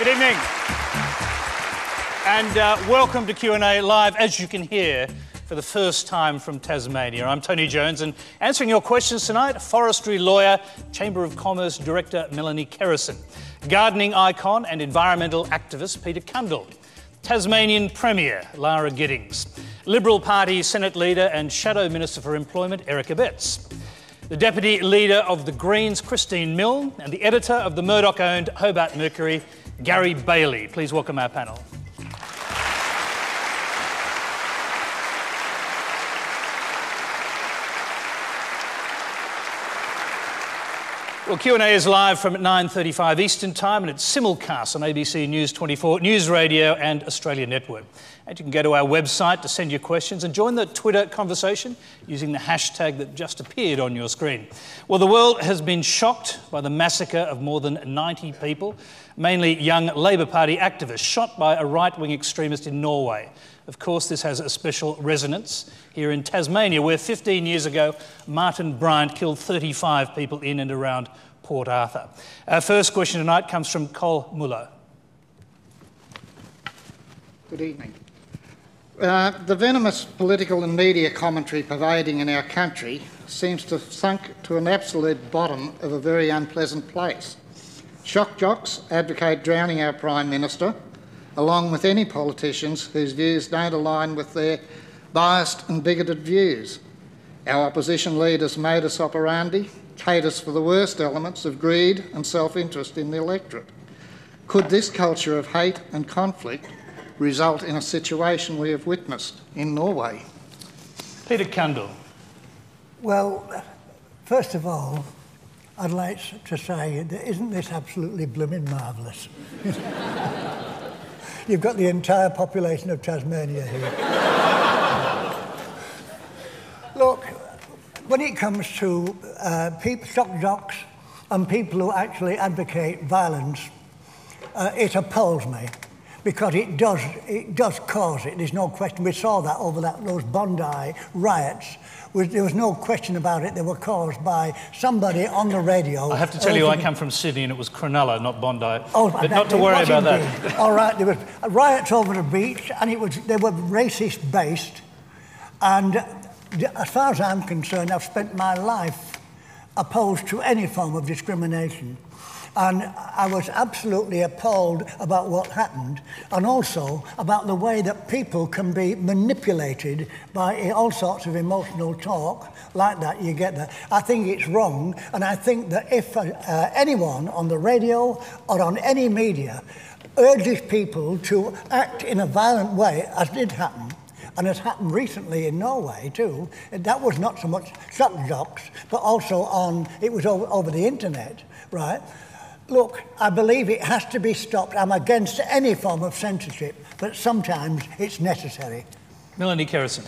Good evening. And welcome to Q&A Live, as you can hear, for the first time from Tasmania. I'm Tony Jones, and answering your questions tonight, forestry lawyer, Chamber of Commerce Director Melanie Kerrison, gardening icon and environmental activist Peter Cundall, Tasmanian Premier Lara Giddings, Liberal Party Senate Leader and Shadow Minister for Employment Eric Abetz, the Deputy Leader of the Greens Christine Milne, and the Editor of the Murdoch-owned Hobart Mercury, Garry Bailey. Please welcome our panel. Well, Q&A is live from 9:35 Eastern Time, and it's simulcast on ABC News 24, News Radio and Australia Network. And you can go to our website to send your questions and join the Twitter conversation using the hashtag that just appeared on your screen. Well, the world has been shocked by the massacre of more than 90 people, mainly young Labor Party activists, shot by a right-wing extremist in Norway. Of course, this has a special resonance here in Tasmania, where 15 years ago, Martin Bryant killed 35 people in and around Port Arthur. Our first question tonight comes from Col Muller. Good evening. The venomous political and media commentary pervading in our country seems to have sunk to an absolute bottom of a very unpleasant place. Shock jocks advocate drowning our Prime Minister, along with any politicians whose views don't align with their biased and bigoted views. Our opposition leaders' modus operandi caters for the worst elements of greed and self-interest in the electorate. Could this culture of hate and conflict result in a situation we have witnessed in Norway? Peter Cundall. Well, first of all, I'd like to say, isn't this absolutely blooming marvellous? You've got the entire population of Tasmania here. Look, when it comes to shock jocks and people who actually advocate violence, it appalls me, because it does cause it. There's no question. We saw that over those Bondi riots. There was no question about it. They were caused by somebody on the radio. I have to tell you, I come from Sydney and it was Cronulla, not Bondi. Oh, but not to worry about that. All right, there was riots over the beach, and they were racist based. And as far as I'm concerned, I've spent my life opposed to any form of discrimination. And I was absolutely appalled about what happened, and also about the way that people can be manipulated by all sorts of emotional talk like that. You get that. I think it's wrong, and I think that if anyone on the radio or on any media urges people to act in a violent way, as did happen, and has happened recently in Norway too, that was not so much shock jocks, but also it was over the internet, right? Look, I believe it has to be stopped. I'm against any form of censorship, but sometimes it's necessary. Melanie Kerrison.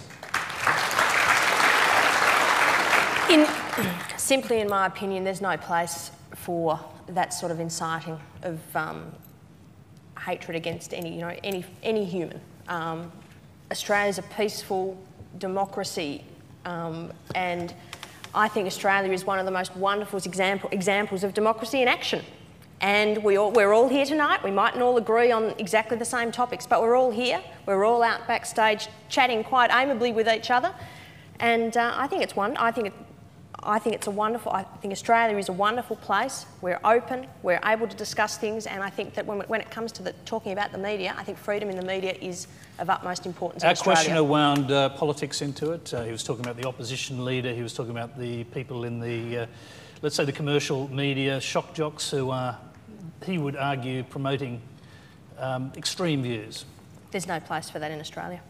Simply, in my opinion, there's no place for that sort of inciting of hatred against any human. Australia's a peaceful democracy, and I think Australia is one of the most wonderful examples of democracy in action. And we're all here tonight. We mightn't all agree on exactly the same topics, but we're all here. We're all out backstage chatting quite amiably with each other, and I think it's wonderful. I think Australia is a wonderful place. We're open. We're able to discuss things, and I think that when it comes to talking about the media, I think freedom in the media is of utmost importance in Australia. Our questioner wound politics into it. He was talking about the opposition leader. He was talking about the people in the, let's say, the commercial media, shock jocks who are, he would argue, promoting extreme views. There's no place for that in Australia.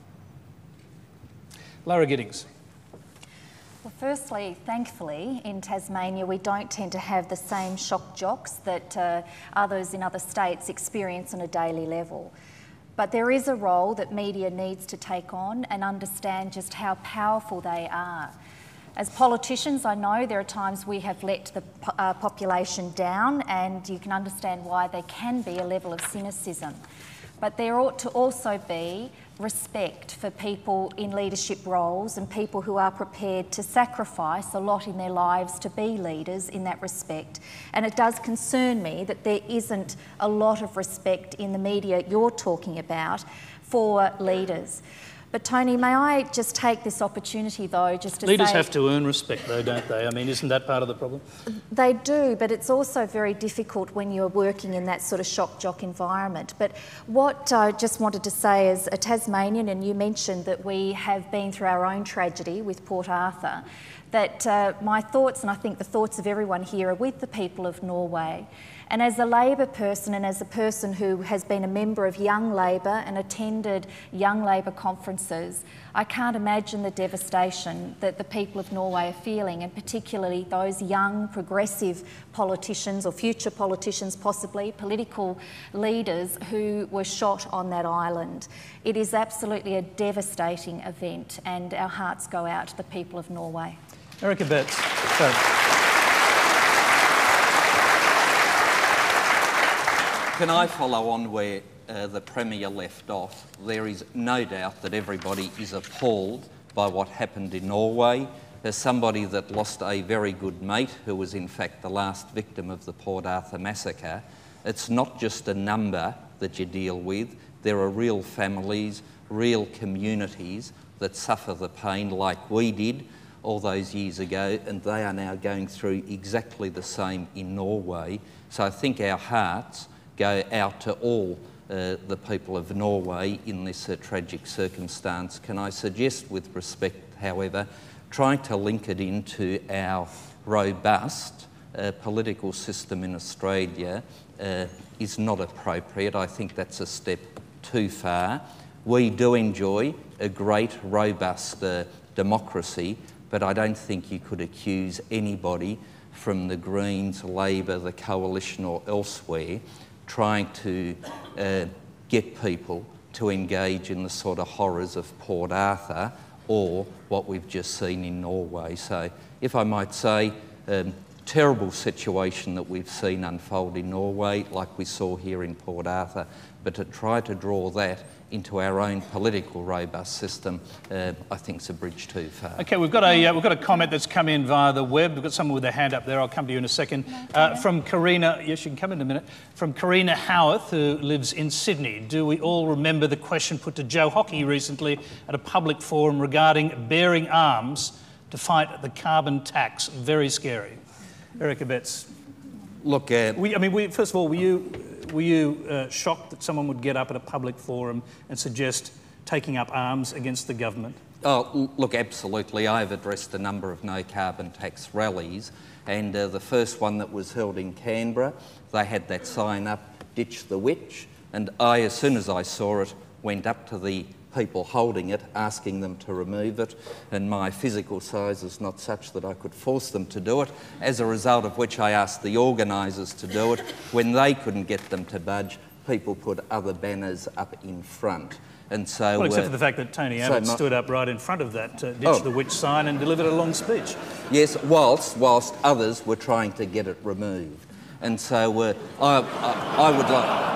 Lara Giddings. Well, firstly, thankfully, in Tasmania, we don't tend to have the same shock jocks that others in other states experience on a daily level. But there is a role that media needs to take on and understand just how powerful they are. As politicians, I know there are times we have let the population down, and you can understand why there can be a level of cynicism. But there ought to also be respect for people in leadership roles and people who are prepared to sacrifice a lot in their lives to be leaders in that respect. And it does concern me that there isn't a lot of respect in the media you're talking about for leaders. But Tony, may I just take this opportunity though, just to say... Leaders have to earn respect though, don't they? I mean, isn't that part of the problem? They do, but it's also very difficult when you're working in that sort of shock jock environment. But what I just wanted to say as a Tasmanian, and you mentioned that we have been through our own tragedy with Port Arthur, that my thoughts, and I think the thoughts of everyone here, are with the people of Norway. And as a Labor person and as a person who has been a member of Young Labor and attended Young Labor conferences, I can't imagine the devastation that the people of Norway are feeling, and particularly those young progressive politicians or future politicians, possibly political leaders who were shot on that island. It is absolutely a devastating event, and our hearts go out to the people of Norway. Abetz. Can I follow on where the Premier left off? There is no doubt that everybody is appalled by what happened in Norway. As somebody that lost a very good mate, who was in fact the last victim of the Port Arthur massacre, it's not just a number that you deal with. There are real families, real communities that suffer the pain like we did all those years ago, and they are now going through exactly the same in Norway. So I think our hearts go out to all the people of Norway in this tragic circumstance. Can I suggest, with respect, however, trying to link it into our robust political system in Australia is not appropriate. I think that's a step too far. We do enjoy a great, robust democracy, but I don't think you could accuse anybody from the Greens, Labor, the Coalition or elsewhere trying to get people to engage in the sort of horrors of Port Arthur or what we've just seen in Norway. So, if I might say, terrible situation that we've seen unfold in Norway, like we saw here in Port Arthur, but to try to draw that into our own political robust system, I think is a bridge too far. Okay, we've got a comment that's come in via the web. We've got someone with a hand up there. I'll come to you in a second. From Karina, yes, you can come in a minute. From Karina Howarth, who lives in Sydney. Do we all remember the question put to Joe Hockey recently at a public forum regarding bearing arms to fight the carbon tax? Very scary. Eric Abetz. Look, first of all, were you shocked that someone would get up at a public forum and suggest taking up arms against the government? Oh, look, absolutely. I've addressed a number of no carbon tax rallies, and the first one that was held in Canberra, they had that sign up, "Ditch the witch," and I, as soon as I saw it, went up to the people holding it, asking them to remove it, and my physical size is not such that I could force them to do it, as a result of which I asked the organisers to do it. When they couldn't get them to budge, people put other banners up in front. And so, well, except for the fact that Tony Abbott stood up right in front of that "Ditch the Witch" sign and delivered a long speech. Yes, whilst others were trying to get it removed. And so I would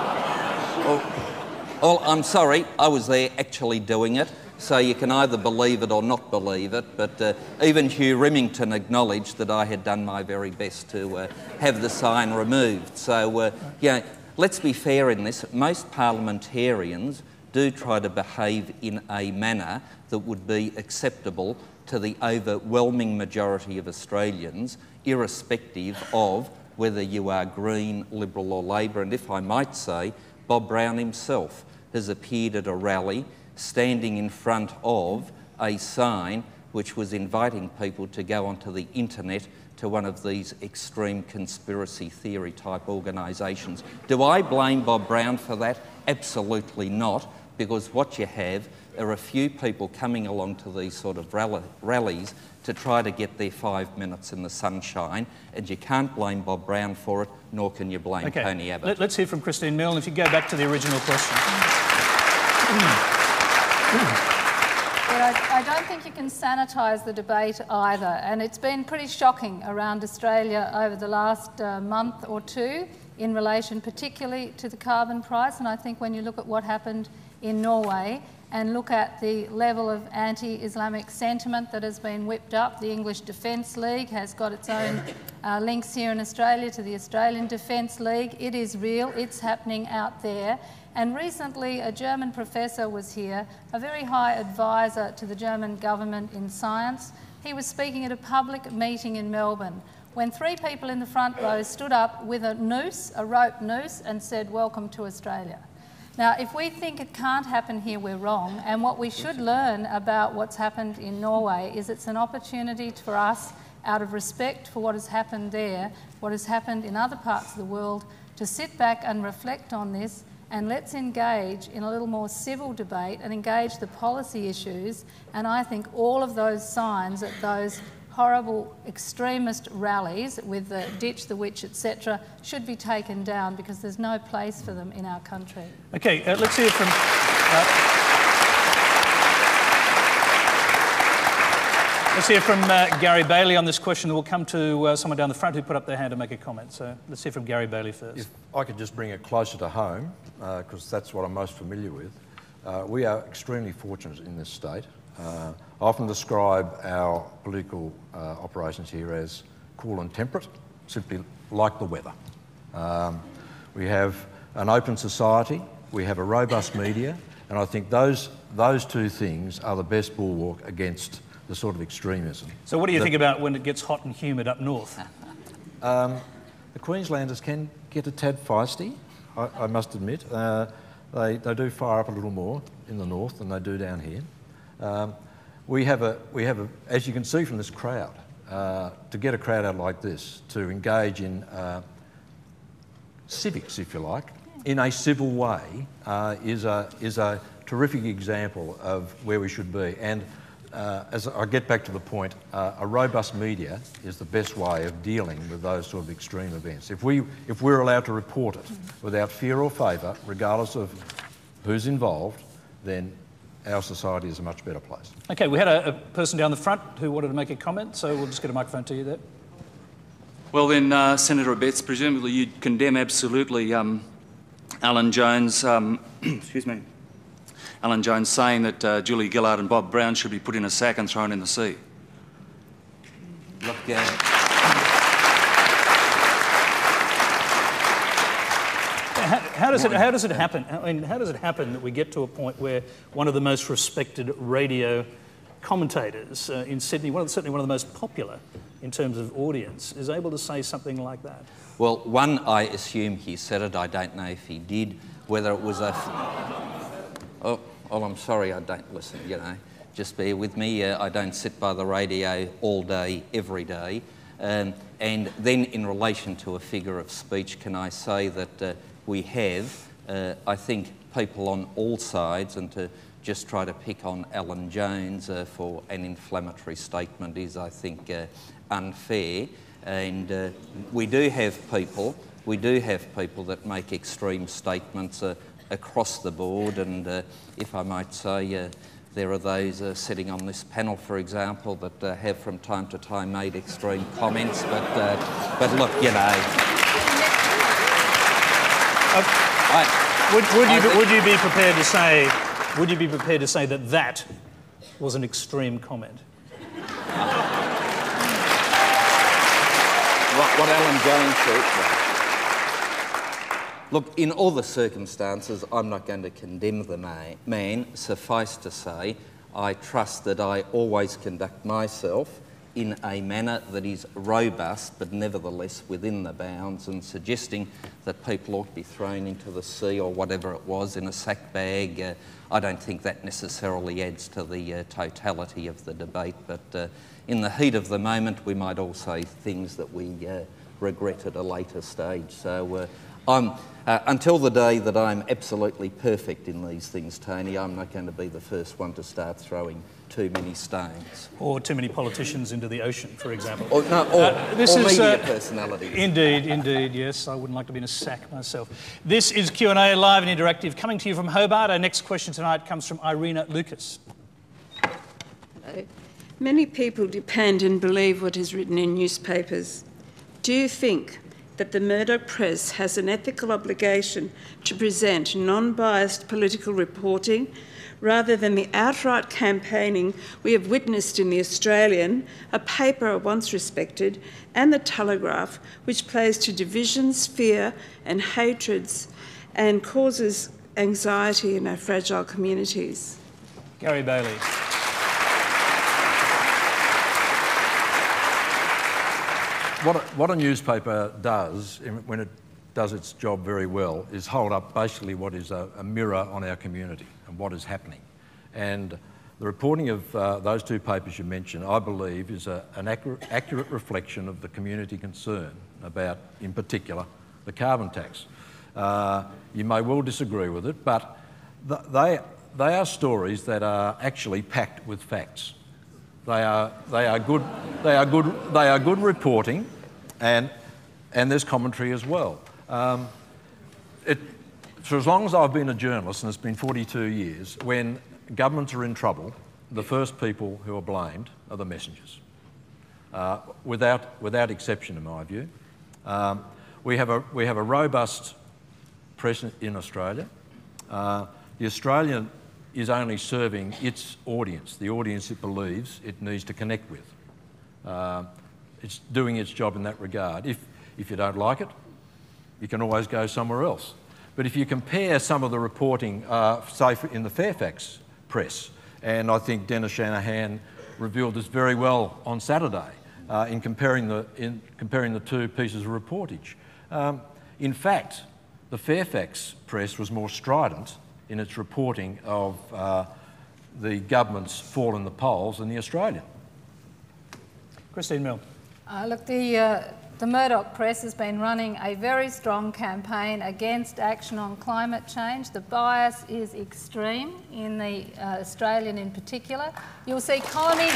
like... Oh, I'm sorry, I was there actually doing it, so you can either believe it or not believe it, but even Hugh Remington acknowledged that I had done my very best to have the sign removed. So, let's be fair in this. Most parliamentarians do try to behave in a manner that would be acceptable to the overwhelming majority of Australians, irrespective of whether you are Green, Liberal or Labor. And if I might say, Bob Brown himself has appeared at a rally standing in front of a sign which was inviting people to go onto the internet to one of these extreme conspiracy theory type organisations. Do I blame Bob Brown for that? Absolutely not, because what you have are a few people coming along to these sort of rallies to try to get their 5 minutes in the sunshine, and you can't blame Bob Brown for it, nor can you blame Tony Abbott. Let's hear from Christine Milne. If you go back to the original question. I don't think you can sanitise the debate either, and it's been pretty shocking around Australia over the last month or two in relation particularly to the carbon price, and I think when you look at what happened in Norway, and look at the level of anti-Islamic sentiment that has been whipped up. The English Defence League has got its own links here in Australia to the Australian Defence League. It is real, it's happening out there. And recently a German professor was here, a very high advisor to the German government in science. He was speaking at a public meeting in Melbourne when 3 people in the front row stood up with a noose, a rope noose, and said, "Welcome to Australia." Now, if we think it can't happen here, we're wrong. And what we should learn about what's happened in Norway is it's an opportunity for us, out of respect for what has happened there, what has happened in other parts of the world, to sit back and reflect on this, and let's engage in a little more civil debate and engage the policy issues. And I think all of those signs at those horrible extremist rallies with the ditch the witch, etc., should be taken down, because there's no place for them in our country. Okay, let's hear from... let's hear from Garry Bailey on this question, and we'll come to someone down the front who put up their hand to make a comment. So let's hear from Garry Bailey first. If I could just bring it closer to home, because that's what I'm most familiar with. We are extremely fortunate in this state. I often describe our political operations here as cool and temperate, simply like the weather. We have an open society, we have a robust media, and I think those 2 things are the best bulwark against the sort of extremism. So what do you think about when it gets hot and humid up north? The Queenslanders can get a tad feisty, I must admit. They do fire up a little more in the north than they do down here. We have a, as you can see from this crowd, to get a crowd out like this, to engage in civics, if you like, in a civil way, is a terrific example of where we should be. And as I get back to the point, a robust media is the best way of dealing with those sort of extreme events. If we're allowed to report it without fear or favour, regardless of who's involved, then our society is a much better place. Okay, we had a person down the front who wanted to make a comment, so we'll just get a microphone to you there. Well then, Senator Abetz, presumably you'd condemn absolutely Alan Jones, excuse me, Alan Jones saying that Julie Gillard and Bob Brown should be put in a sack and thrown in the sea. Look, how does it happen? I mean, how does it happen that we get to a point where one of the most respected radio commentators in Sydney, certainly one of the most popular in terms of audience, is able to say something like that? Well, one, I assume he said it. I don't know if he did. Whether it was a... Oh, I'm sorry, I don't listen, you know. Just bear with me. I don't sit by the radio all day, every day. And then in relation to a figure of speech, can I say that we have, I think, people on all sides, and to just try to pick on Alan Jones for an inflammatory statement is, I think, unfair. And we do have people that make extreme statements across the board, and if I might say, there are those sitting on this panel, for example, that have from time to time made extreme comments, but look, you know... Would you be prepared to say that that was an extreme comment? What Alan Jones said. Look, in all the circumstances, I'm not going to condemn the man. Suffice to say, I trust that I always conduct myself in a manner that is robust, but nevertheless within the bounds, and suggesting that people ought to be thrown into the sea or whatever it was in a sack bag, I don't think that necessarily adds to the totality of the debate, but in the heat of the moment we might all say things that we regret at a later stage. So until the day that I'm absolutely perfect in these things, Tony, I'm not going to be the first one to start throwing too many stones. Or too many politicians into the ocean, for example. Or media personalities. Indeed, yes. I wouldn't like to be in a sack myself. This is Q&A live and interactive, coming to you from Hobart. Our next question tonight comes from Irina Lucas. Hello. Many people depend and believe what is written in newspapers. Do you think that the Murdoch press has an ethical obligation to present non-biased political reporting rather than the outright campaigning we have witnessed in The Australian, a paper I once respected, and The Telegraph, which plays to divisions, fear and hatreds and causes anxiety in our fragile communities? Garry Bailey. What a newspaper does, when it does its job very well, is hold up basically what is a mirror on our community and what is happening. And the reporting of those two papers you mentioned, I believe, is an accurate reflection of the community concern about, in particular, the carbon tax. You may well disagree with it, but they are stories that are actually packed with facts. They are good reporting, and there's commentary as well. For as long as I've been a journalist, and it's been 42 years, when governments are in trouble, the first people who are blamed are the messengers, without exception, in my view. We have a robust press in Australia. The Australian is only serving its audience, the audience it believes it needs to connect with. It's doing its job in that regard. If you don't like it, you can always go somewhere else. But if you compare some of the reporting, say in the Fairfax press, and I think Dennis Shanahan revealed this very well on Saturday in comparing the two pieces of reportage. In fact, the Fairfax press was more strident in its reporting of the government's fall in the polls than the Australian. Christine Milne. Look, the Murdoch press has been running a very strong campaign against action on climate change. The bias is extreme in the Australian in particular. You'll see column inch.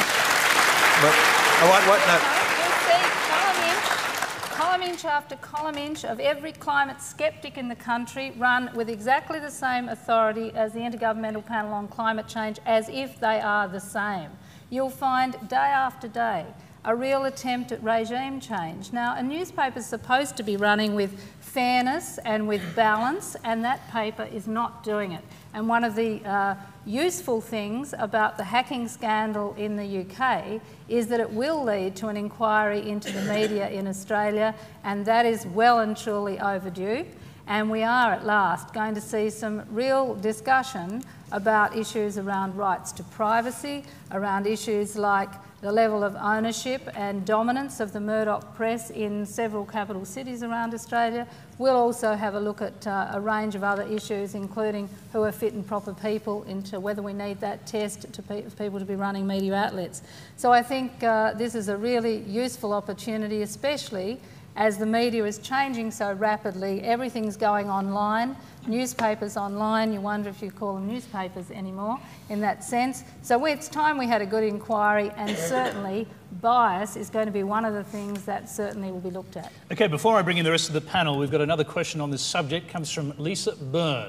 Column inch after column inch of every climate sceptic in the country run with exactly the same authority as the Intergovernmental Panel on Climate Change, as if they are the same. You'll find day after day a real attempt at regime change. Now, a newspaper is supposed to be running with fairness and with balance, and that paper is not doing it. And one of the useful things about the hacking scandal in the UK is that it will lead to an inquiry into the media in Australia, and that is well and truly overdue. And we are at last going to see some real discussion about issues around rights to privacy, around issues like the level of ownership and dominance of the Murdoch press in several capital cities around Australia. We'll also have a look at a range of other issues, including who are fit and proper people, into whether we need that test to people to be running media outlets. So I think this is a really useful opportunity, especially as the media is changing so rapidly. Everything's going online, newspapers online. You wonder if you call them newspapers anymore in that sense. So it's time we had a good inquiry, and certainly bias is going to be one of the things that certainly will be looked at. Okay, before I bring in the rest of the panel, we've got another question on this subject. It comes from Lisa Byrne.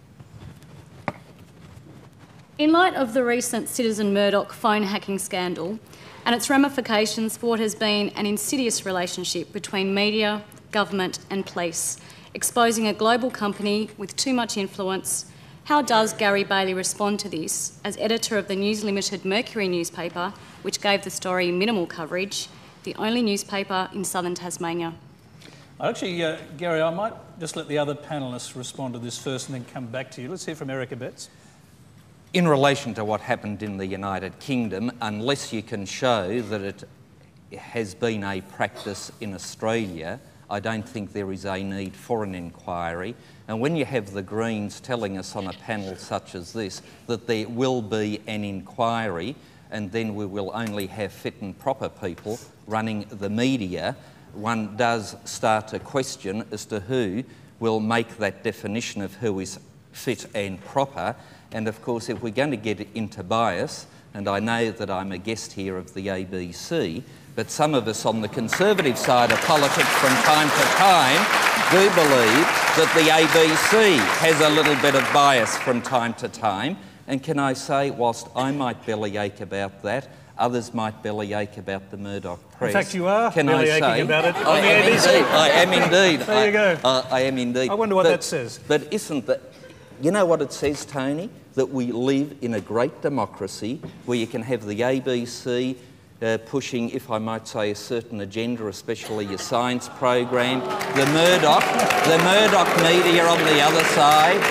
In light of the recent Citizen Murdoch phone hacking scandal and its ramifications for what has been an insidious relationship between media, government and police, exposing a global company with too much influence, how does Garry Bailey respond to this as editor of the News Limited Mercury newspaper, which gave the story minimal coverage, the only newspaper in southern Tasmania? Actually, Garry, I might just let the other panellists respond to this first and then come back to you. Let's hear from Eric Abetz. In relation to what happened in the United Kingdom, unless you can show that it has been a practice in Australia, I don't think there is a need for an inquiry. And when you have the Greens telling us on a panel such as this that there will be an inquiry and then we will only have fit and proper people running the media, one does start to question as to who will make that definition of who is fit and proper. And of course, if we're going to get into bias, and I know that I'm a guest here of the ABC, but some of us on the Conservative side of politics from time to time do believe that the ABC has a little bit of bias from time to time. And can I say, whilst I might bellyache about that, others might bellyache about the Murdoch press. In fact, you are bellyaching about it on the ABC. I am indeed. There you go. I am indeed. I wonder what that says. But isn't that... You know what it says, Tony? that we live in a great democracy where you can have the ABC pushing, if I might say, a certain agenda, especially your science program, the Murdoch media on the other side.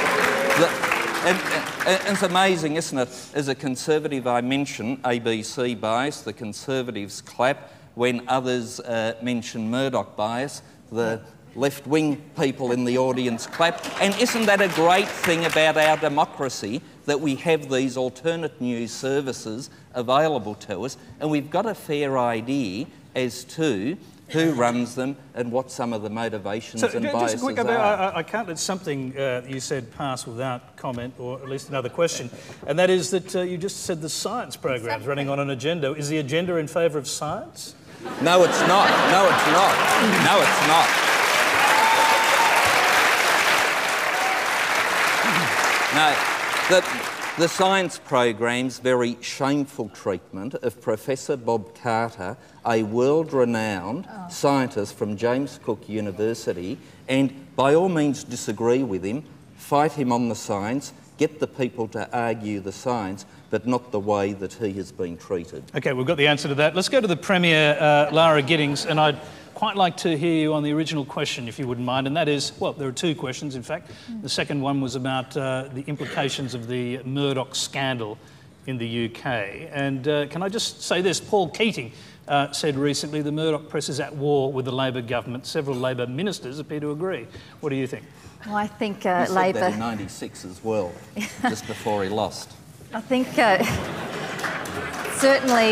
And it's amazing, isn't it? As a Conservative, I mention ABC bias, the Conservatives clap. When others mention Murdoch bias, the left-wing people in the audience clap. And isn't that a great thing about our democracy, that we have these alternate news services available to us, and we've got a fair idea as to who runs them and what some of the motivations and biases just a quick are. I can't let something you said pass without comment, or at least another question, and that is that you just said the science program's running on an agenda. Is the agenda in favour of science? No, it's not. No, it's not. No, it's not. No, the science program's very shameful treatment of Professor Bob Carter, a world-renowned scientist from James Cook University, and by all means disagree with him, fight him on the science, get the people to argue the science, but not the way that he has been treated. OK, we've got the answer to that. Let's go to the Premier, Lara Giddings, and I'd quite like to hear you on the original question, if you wouldn't mind, and that is, well, there are two questions, in fact. The second one was about the implications of the Murdoch scandal in the UK. And can I just say this? Paul Keating said recently the Murdoch press is at war with the Labor government. Several Labor ministers appear to agree. What do you think? Well, I think He said Labor... that in '96 as well, just before he lost. I think certainly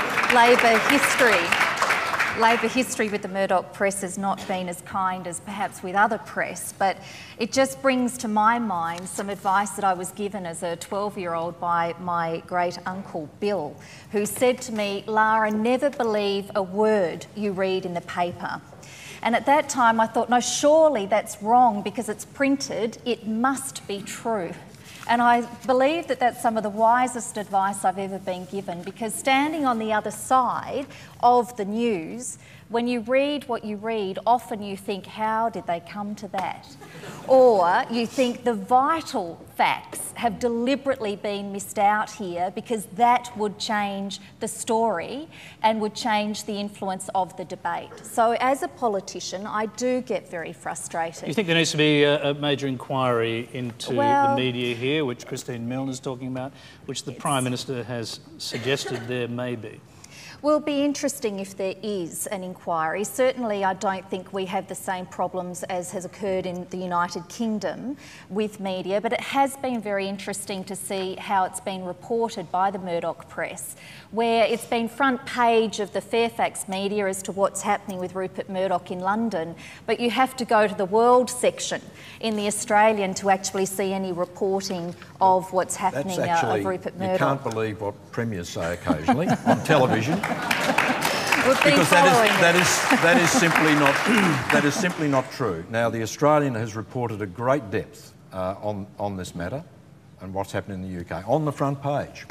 Labor history with the Murdoch press has not been as kind as perhaps with other press, but it just brings to my mind some advice that I was given as a 12-year-old by my great uncle Bill, who said to me, "Lara, never believe a word you read in the paper." And at that time I thought, no, surely that's wrong because it's printed, it must be true. And I believe that that's some of the wisest advice I've ever been given, because standing on the other side of the news, when you read what you read, often you think, how did they come to that? Or you think the vital facts have deliberately been missed out here because that would change the story and would change the influence of the debate. So as a politician, I do get very frustrated. You think there needs to be a major inquiry into the media here, which Christine Milne is talking about, which the Prime Minister has suggested there may be? Will be interesting if there is an inquiry. Certainly I don't think we have the same problems as has occurred in the United Kingdom with media, but it has been very interesting to see how it's been reported by the Murdoch press, where it's been front page of the Fairfax media as to what's happening with Rupert Murdoch in London, but you have to go to the world section in the Australian to actually see any reporting of what's happening of Rupert Murdoch. You can't believe what premiers say occasionally on television. Because that is simply not true. Now, the Australian has reported at great depth on this matter and what's happening in the UK on the front page.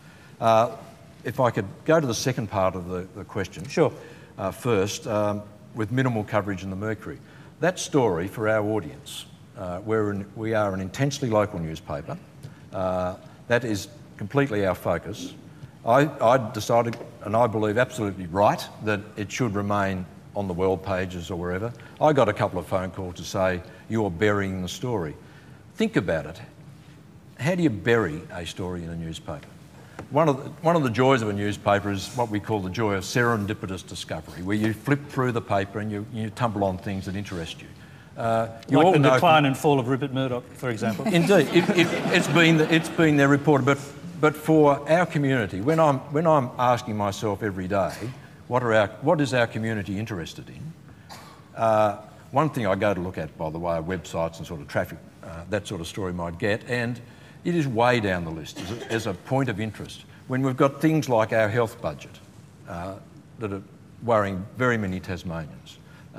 If I could go to the second part of the question. Sure. First, with minimal coverage in the Mercury. That story for our audience, we are an intensely local newspaper. That is completely our focus. I decided, and I believe absolutely right, that it should remain on the world pages or wherever. I got a couple of phone calls to say, you're burying the story. Think about it. How do you bury a story in a newspaper? One of the joys of a newspaper is what we call the joy of serendipitous discovery, where you flip through the paper and you tumble on things that interest you. Like the decline and fall of Rupert Murdoch, for example. Indeed, it's been there reported, but for our community, when I'm asking myself every day, what is our community interested in? One thing I go to look at, by the way, are websites and sort of traffic that sort of story might get, and it is way down the list as a point of interest. When we've got things like our health budget that are worrying very many Tasmanians,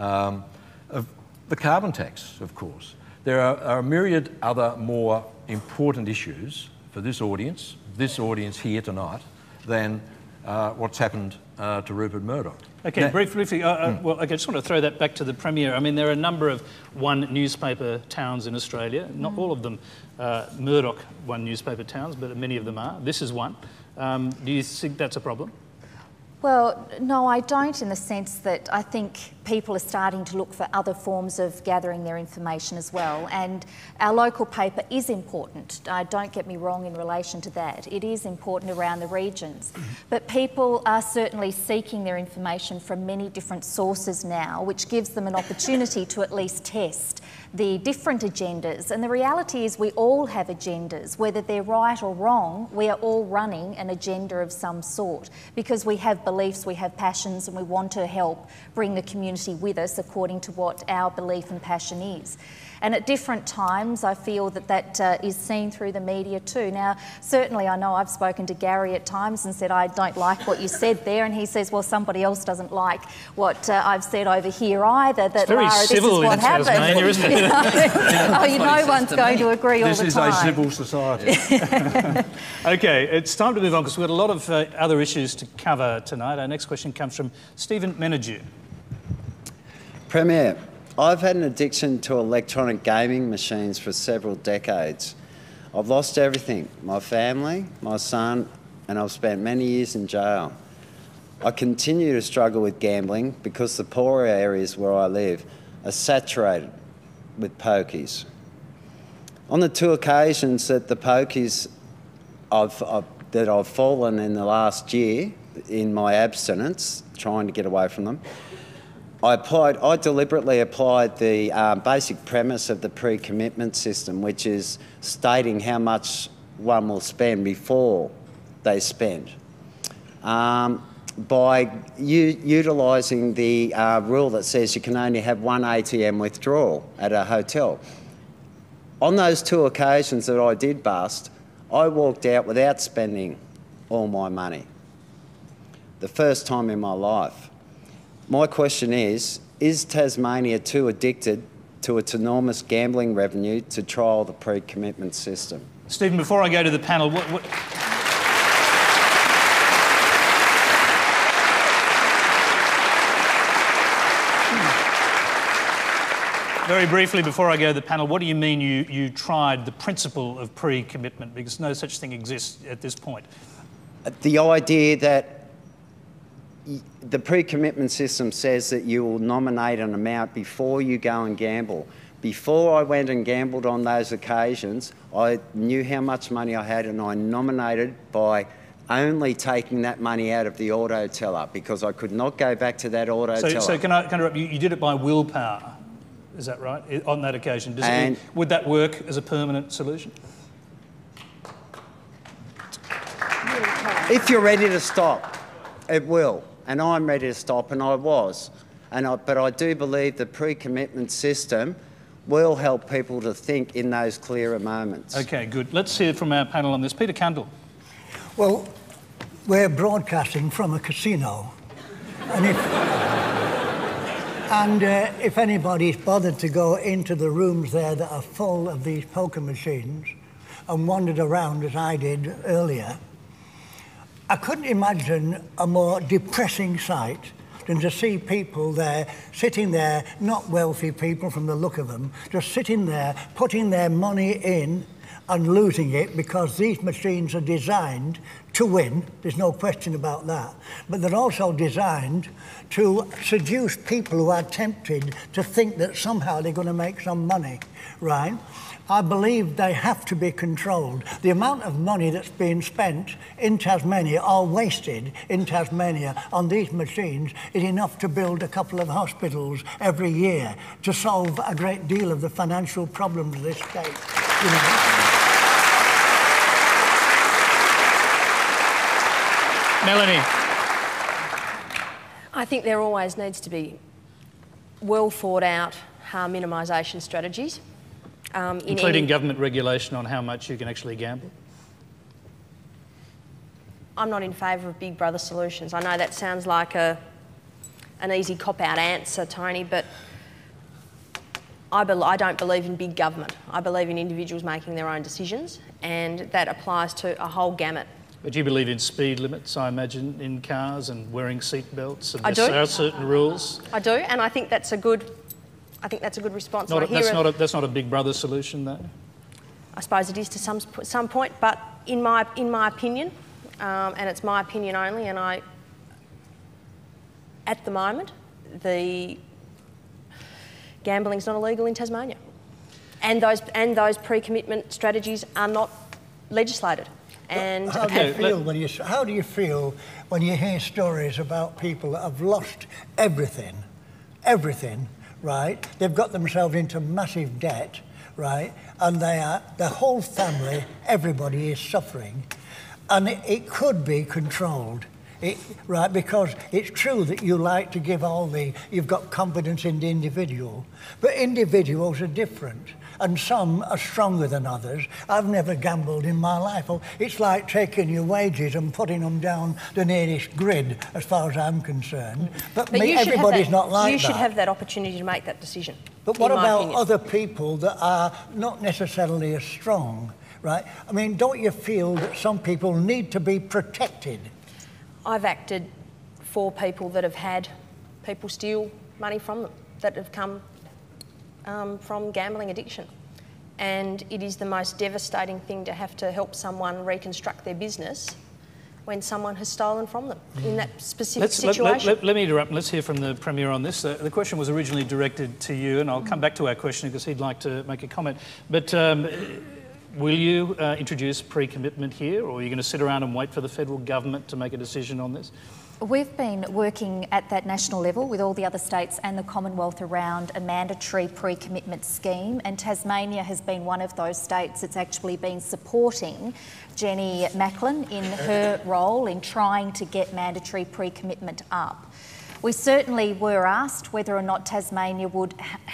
of the carbon tax, of course. There are a myriad other more important issues for this audience here tonight, than what's happened to Rupert Murdoch. Okay, Now, briefly, well, I just want to throw that back to the Premier. I mean, there are a number of one newspaper towns in Australia. Not all of them Murdoch one newspaper towns, but many of them are. This is one. Do you think that's a problem? Well, no, I don't, in the sense that I think people are starting to look for other forms of gathering their information as well. And our local paper is important. Don't get me wrong in relation to that. It is important around the regions. But people are certainly seeking their information from many different sources now, which gives them an opportunity to at least test the different agendas. And the reality is we all have agendas. Whether they're right or wrong, we are all running an agenda of some sort because we have beliefs, we have passions, and we want to help bring the community with us according to what our belief and passion is. And at different times, I feel that that is seen through the media too. Now, certainly I know I've spoken to Garry at times and said, I don't like what you said there. And he says, well, somebody else doesn't like what I've said over here either. That, it's very Lara, civil this is what in Tasmania, isn't it? No one's going to agree all the time. This is a civil society. Okay, it's time to move on because we've got a lot of other issues to cover tonight. Our next question comes from Stephen Menadue. Premier, I've had an addiction to electronic gaming machines for several decades. I've lost everything, my family, my son, and I've spent many years in jail. I continue to struggle with gambling because the poorer areas where I live are saturated with pokies. On the 2 occasions that the pokies that I've fallen in the last year in my abstinence, trying to get away from them, I deliberately applied the basic premise of the pre-commitment system, which is stating how much one will spend before they spend. By utilising the rule that says you can only have one ATM withdrawal at a hotel. On those 2 occasions that I did bust, I walked out without spending all my money. The first time in my life. My question is Tasmania too addicted to its enormous gambling revenue to trial the pre-commitment system? Stephen, before I go to the panel, very briefly, before I go to the panel, what do you mean you tried the principle of pre-commitment? Because no such thing exists at this point. The idea that the pre-commitment system says that you will nominate an amount before you go and gamble. Before I went and gambled on those occasions, I knew how much money I had and I nominated by only taking that money out of the auto teller because I could not go back to that auto teller. So can I interrupt you? You did it by willpower, is that right, on that occasion? Would that work as a permanent solution? If you're ready to stop, it will. And I'm ready to stop, and I was. But I do believe the pre-commitment system will help people to think in those clearer moments. Okay, good. Let's hear from our panel on this. Peter Cundall. Well, we're broadcasting from a casino. And if anybody's bothered to go into the rooms there that are full of these poker machines and wandered around as I did earlier, I couldn't imagine a more depressing sight than to see people there, sitting there, not wealthy people from the look of them, just sitting there, putting their money in and losing it because these machines are designed to win, there's no question about that, but they're also designed to seduce people who are tempted to think that somehow they're going to make some money, right? I believe they have to be controlled. The amount of money that's being spent in Tasmania or wasted in Tasmania on these machines is enough to build a couple of hospitals every year to solve a great deal of the financial problems of this state. You know? Melanie. I think there always needs to be well thought out harm minimisation strategies. Including government regulation on how much you can actually gamble? I'm not in favour of Big Brother solutions. I know that sounds like an easy cop-out answer, Tony, but I don't believe in big government. I believe in individuals making their own decisions, and that applies to a whole gamut But you believe in speed limits, I imagine, in cars and wearing seat belts, and I do. there are certain rules. I do, and I think that's a good response. That's not a Big Brother solution, though. I suppose it is to some point, but in my opinion, and it's my opinion only, and at the moment, the gambling's not illegal in Tasmania, and those pre-commitment strategies are not legislated. And how do you feel when you hear stories about people that have lost everything, right? They've got themselves into massive debt, right? And the whole family, everybody is suffering, and it could be controlled. Right, because it's true that you like to give you've got confidence in the individual, but individuals are different, and some are stronger than others. I've never gambled in my life. It's like taking your wages and putting them down the nearest grid, as far as I'm concerned. But everybody's not like that. You should have that opportunity to make that decision. But what about other people that are not necessarily as strong, right? I mean, don't you feel that some people need to be protected? I've acted for people that have had people steal money from them, that have come from gambling addiction. And it is the most devastating thing to have to help someone reconstruct their business when someone has stolen from them in that specific situation. Let me interrupt and let's hear from the Premier on this. The question was originally directed to you, and I'll come back to our question because he'd like to make a comment. But will you introduce pre-commitment here, or are you going to sit around and wait for the federal government to make a decision on this? We've been working at that national level with all the other states and the Commonwealth around a mandatory pre-commitment scheme, and Tasmania has been one of those states that's actually been supporting Jenny Macklin in her role in trying to get mandatory pre-commitment up. We certainly were asked whether or not Tasmania would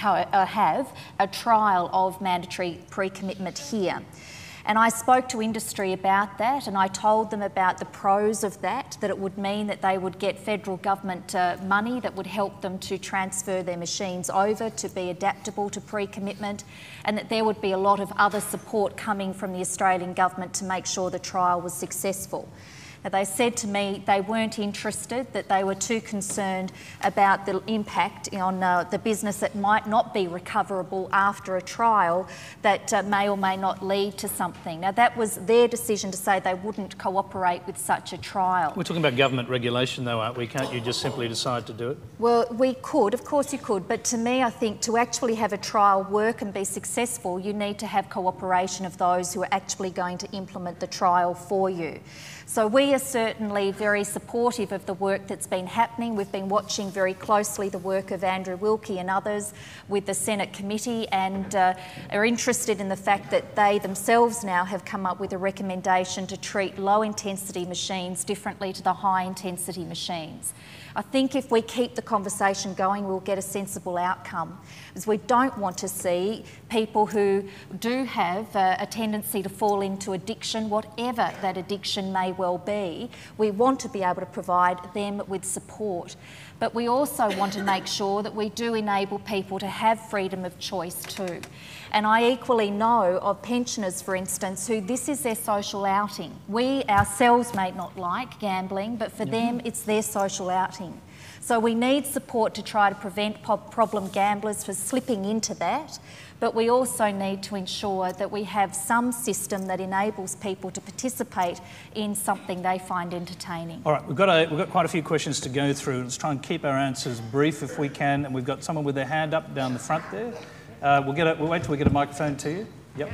have a trial of mandatory pre-commitment here. And I spoke to industry about that, and I told them about the pros of that it would mean that they would get federal government money that would help them to transfer their machines over to be adaptable to pre-commitment, and that there would be a lot of other support coming from the Australian government to make sure the trial was successful. Now, they said to me they weren't interested, that they were too concerned about the impact on the business that might not be recoverable after a trial that may or may not lead to something. Now, that was their decision to say they wouldn't cooperate with such a trial. We're talking about government regulation though, aren't we? Can't you just simply decide to do it? Well, we could, of course you could, but to me I think to actually have a trial work and be successful, you need to have cooperation of those who are actually going to implement the trial for you. So we are certainly very supportive of the work that's been happening. We've been watching very closely the work of Andrew Wilkie and others with the Senate committee, and are interested in the fact that they themselves now have come up with a recommendation to treat low-intensity machines differently to the high-intensity machines. I think if we keep the conversation going, we'll get a sensible outcome, because we don't want to see people who do have a tendency to fall into addiction, whatever that addiction may well be. We want to be able to provide them with support. But we also want to make sure that we do enable people to have freedom of choice too. And I equally know of pensioners, for instance, who this is their social outing. We ourselves may not like gambling, but for them it's their social outing. So we need support to try to prevent problem gamblers from slipping into that, but we also need to ensure that we have some system that enables people to participate in something they find entertaining. All right, we've got quite a few questions to go through. Let's try and keep our answers brief if we can, and we've got someone with their hand up down the front there. We'll wait till we get a microphone to you. Yep.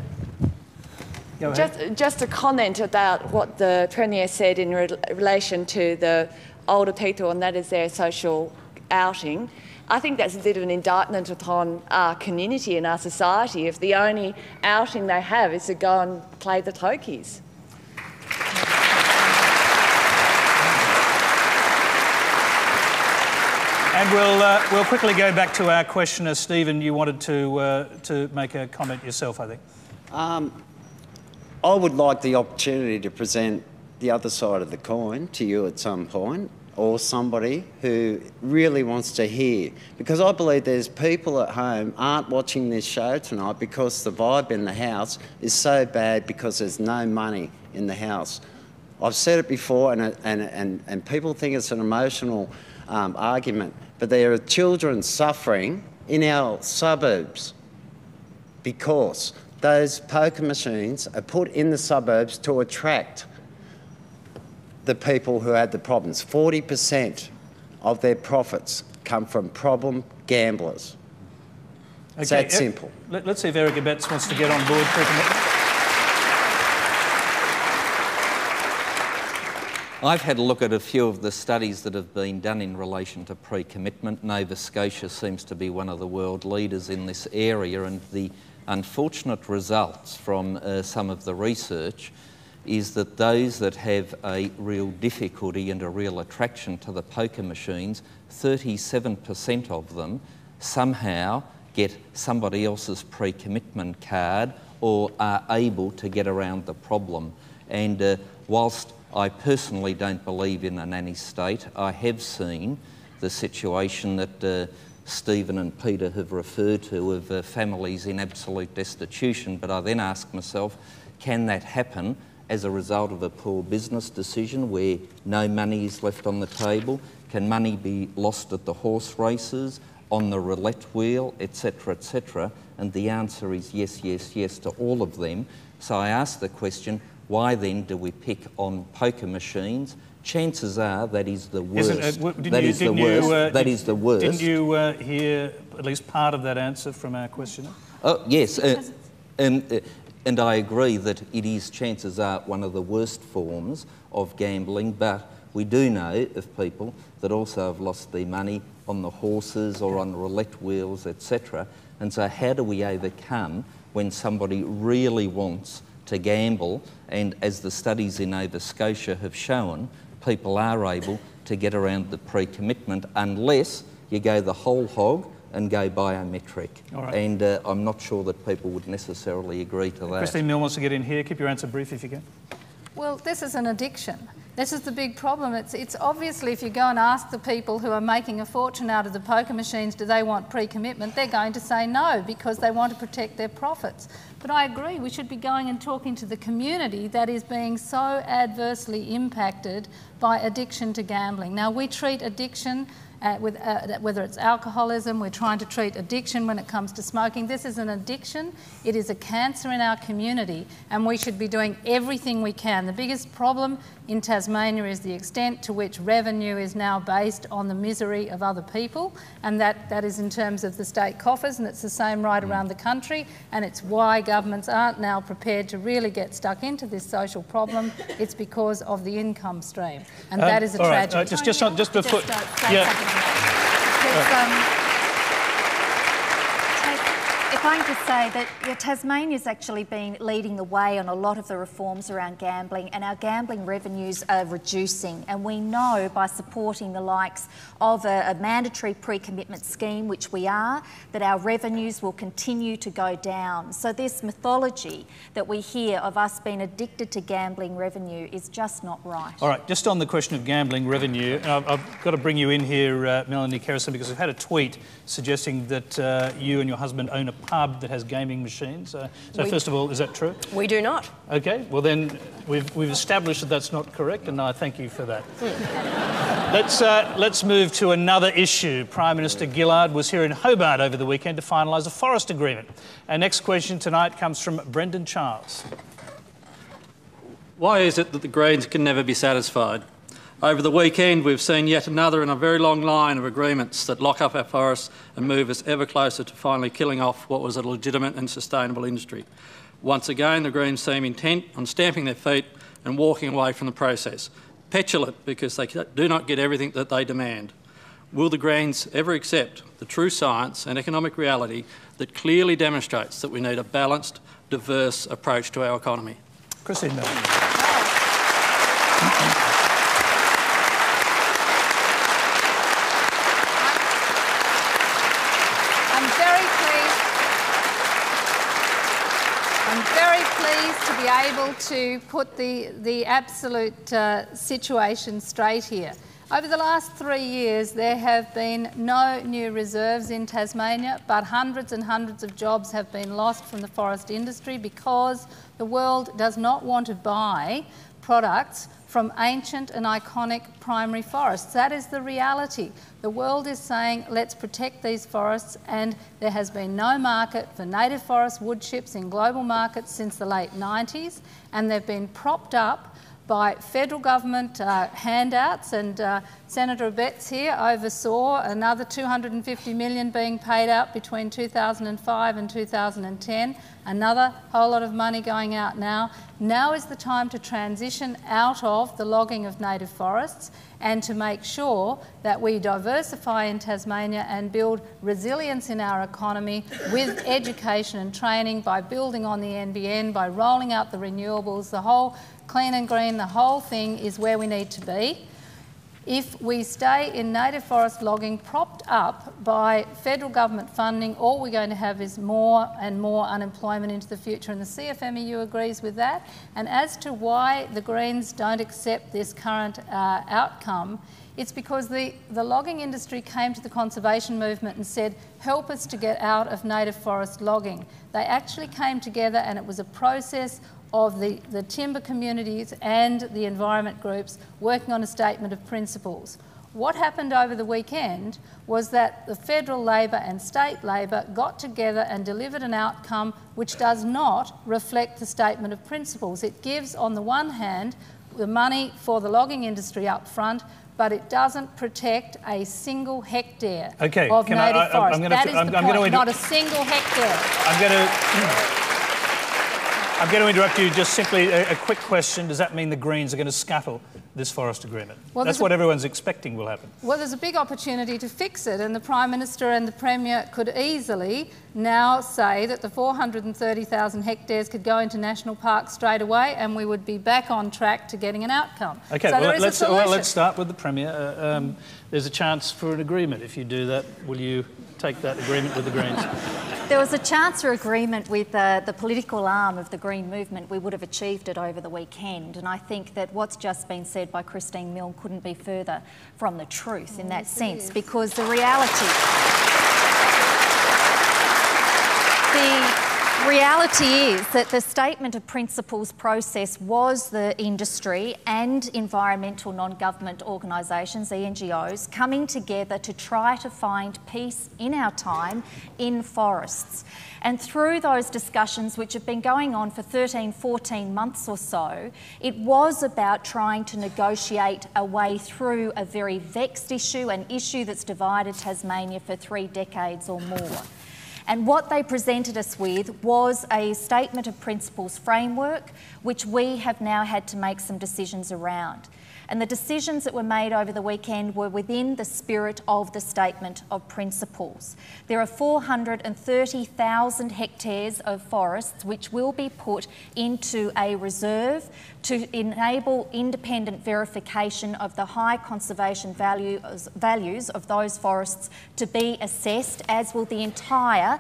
Go ahead. Just a comment about what the Premier said in relation to the older people, and that is their social outing. I think that's a bit of an indictment upon our community and our society if the only outing they have is to go and play the tokies. And we'll quickly go back to our questioner. Stephen, you wanted to make a comment yourself, I think. I would like the opportunity to present the other side of the coin to you at some point, or somebody who really wants to hear. Because I believe there's people at home aren't watching this show tonight because the vibe in the house is so bad because there's no money in the house. I've said it before, and people think it's an emotional argument, but there are children suffering in our suburbs because those poker machines are put in the suburbs to attract the people who had the problems. 40% of their profits come from problem gamblers. Okay, it's that simple. Let's see if Eric Abetz wants to get on board for a commitment. I've had a look at a few of the studies that have been done in relation to pre-commitment. Nova Scotia seems to be one of the world leaders in this area, and the unfortunate results from some of the research is that those that have a real difficulty and a real attraction to the poker machines, 37% of them somehow get somebody else's pre-commitment card or are able to get around the problem. And whilst I personally don't believe in a nanny state, I have seen the situation that Stephen and Peter have referred to of families in absolute destitution, but I then ask myself, can that happen as a result of a poor business decision where no money is left on the table? Can money be lost at the horse races, on the roulette wheel, etc., etc.? And the answer is yes, yes, yes to all of them. So I ask the question, why then do we pick on poker machines? Chances are that is the worst. That is the worst. Didn't you hear at least part of that answer from our questioner? Oh, yes. And I agree that it is, chances are, one of the worst forms of gambling, but we do know of people that also have lost their money on the horses or on roulette wheels, etc. And so how do we overcome when somebody really wants to gamble, and as the studies in Nova Scotia have shown, people are able to get around the pre-commitment unless you go the whole hog and go biometric. Right. And I'm not sure that people would necessarily agree to that. Christine Milne wants to get in here. Keep your answer brief if you can. Well, this is an addiction. This is the big problem. It's obviously, if you go and ask the people who are making a fortune out of the poker machines, do they want pre-commitment, they're going to say no because they want to protect their profits. But I agree, we should be going and talking to the community that is being so adversely impacted by addiction to gambling. Now, we treat addiction whether it's alcoholism, we're trying to treat addiction when it comes to smoking. This is an addiction. It is a cancer in our community, and we should be doing everything we can. The biggest problem in Tasmania is the extent to which revenue is now based on the misery of other people, and that is in terms of the state coffers, and it's the same right around the country, and it's why governments aren't now prepared to really get stuck into this social problem. It's because of the income stream, and that is a tragedy. Right, just before... If I can just say that Tasmania's actually been leading the way on a lot of the reforms around gambling, and our gambling revenues are reducing. And we know by supporting the likes of a mandatory pre-commitment scheme, which we are, that our revenues will continue to go down. So this mythology that we hear of us being addicted to gambling revenue is just not right. All right, just on the question of gambling revenue, I've got to bring you in here, Melanie Kerrison, because we've had a tweet suggesting that you and your husband own a pub that has gaming machines. So first of all, is that true? We do not. Okay, well then we've established that that's not correct, and I thank you for that. Let's move to another issue. Prime Minister Gillard was here in Hobart over the weekend to finalise a forest agreement. Our next question tonight comes from Brendan Charles. Why is it that the Greens can never be satisfied? Over the weekend, we've seen yet another in a very long line of agreements that lock up our forests and move us ever closer to finally killing off what was a legitimate and sustainable industry. Once again, the Greens seem intent on stamping their feet and walking away from the process, petulant because they do not get everything that they demand. Will the Greens ever accept the true science and economic reality that clearly demonstrates that we need a balanced, diverse approach to our economy? Christine Milne. To be able to put the absolute situation straight here. Over the last 3 years, there have been no new reserves in Tasmania, but hundreds and hundreds of jobs have been lost from the forest industry because the world does not want to buy products from ancient and iconic primary forests. That is the reality. The world is saying, let's protect these forests, and there has been no market for native forest wood chips in global markets since the late 90s, and they've been propped up by federal government handouts, and Senator Abetz here oversaw another $250 million being paid out between 2005 and 2010, another whole lot of money going out now. Now is the time to transition out of the logging of native forests and to make sure that we diversify in Tasmania and build resilience in our economy with education and training, by building on the NBN, by rolling out the renewables, the whole clean and green, the whole thing is where we need to be. If we stay in native forest logging propped up by federal government funding, all we're going to have is more and more unemployment into the future, and the CFMEU agrees with that. And as to why the Greens don't accept this current outcome, it's because the logging industry came to the conservation movement and said, help us to get out of native forest logging. They actually came together, and it was a process of the timber communities and the environment groups working on a statement of principles. What happened over the weekend was that the federal Labor and state Labor got together and delivered an outcome which does not reflect the statement of principles. It gives, on the one hand, the money for the logging industry up front, but it doesn't protect a single hectare of native forest. That is the point, not a single hectare. I'm going to interrupt you. Just simply a quick question. Does that mean the Greens are going to scuttle this forest agreement? Well, that's what everyone's expecting will happen. Well, there's a big opportunity to fix it, and the Prime Minister and the Premier could easily now say that the 430,000 hectares could go into national parks straight away, and we would be back on track to getting an outcome. OK, so let's start with the Premier. There's a chance for an agreement. If you do that, will you take that agreement with the Greens? There was a chance for agreement with the political arm of the Green movement. We would have achieved it over the weekend, and I think that what's just been said by Christine Milne couldn't be further from the truth in that sense, because the reality is that the Statement of Principles process was the industry and environmental non-government organisations, the NGOs, coming together to try to find peace in our time in forests. And through those discussions, which have been going on for 13, 14 months or so, it was about trying to negotiate a way through a very vexed issue, an issue that's divided Tasmania for 3 decades or more. And what they presented us with was a statement of principles framework, which we have now had to make some decisions around. And the decisions that were made over the weekend were within the spirit of the statement of principles. There are 430,000 hectares of forests which will be put into a reserve to enable independent verification of the high conservation values of those forests to be assessed, as will the entire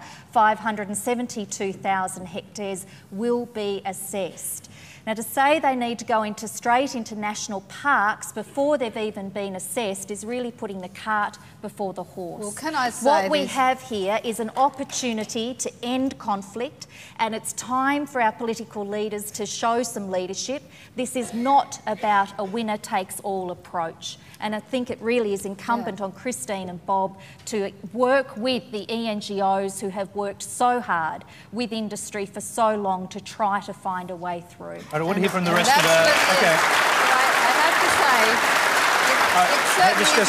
572,000 hectares will be assessed. Now, to say they need to go straight into national parks before they've even been assessed is really putting the cart before the horse. Well, can I say what we have here is an opportunity to end conflict, and it's time for our political leaders to show some leadership. This is not about a winner-takes-all approach. And I think it really is incumbent on Christine and Bob to work with the ENGOs who have worked so hard with industry for so long to try to find a way through. I don't want to hear from the rest of the... OK. I have to say...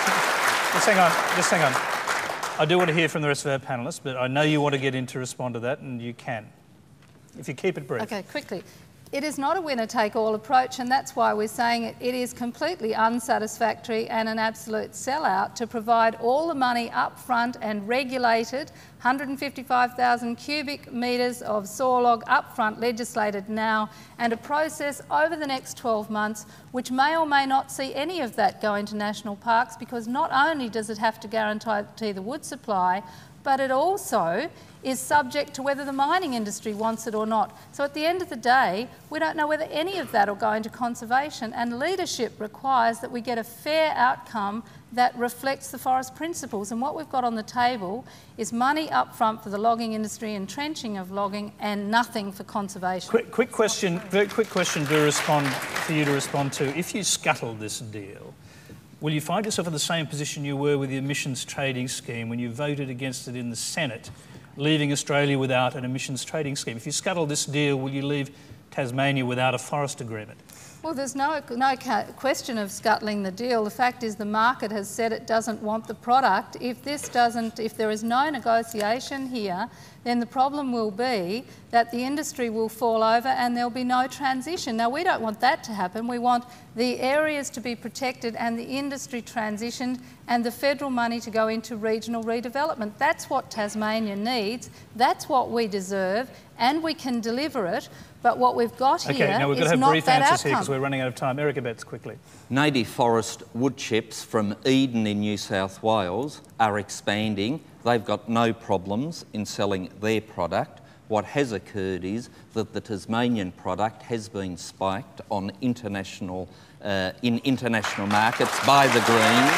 Just hang on. I do want to hear from the rest of our panellists, but I know you want to get in to respond to that, and you can. If you keep it brief. OK, quickly. It is not a winner-take-all approach, and that's why we're saying it is completely unsatisfactory and an absolute sellout to provide all the money up front and regulated 155,000 cubic metres of sawlog up front legislated now, and a process over the next 12 months which may or may not see any of that go into national parks, because not only does it have to guarantee the wood supply, but it also is subject to whether the mining industry wants it or not. So at the end of the day, we don't know whether any of that will go into conservation, and leadership requires that we get a fair outcome that reflects the forest principles. And what we've got on the table is money up front for the logging industry, entrenching of logging, and nothing for conservation. Quick question, very quick question for you to respond to. If you scuttle this deal, will you find yourself in the same position you were with the emissions trading scheme when you voted against it in the Senate, leaving Australia without an emissions trading scheme? If you scuttle this deal, will you leave Tasmania without a forest agreement? Well, there's no question of scuttling the deal. The fact is the market has said it doesn't want the product. If there is no negotiation here, then the problem will be that the industry will fall over and there'll be no transition. Now, we don't want that to happen. We want the areas to be protected and the industry transitioned and the federal money to go into regional redevelopment. That's what Tasmania needs. That's what we deserve, and we can deliver it. But what we've got here now we've got to have brief answers here because we're running out of time. Abetz, quickly. Native forest wood chips from Eden in New South Wales are expanding. They've got no problems in selling their product. What has occurred is that the Tasmanian product has been spiked on international markets by the Greens.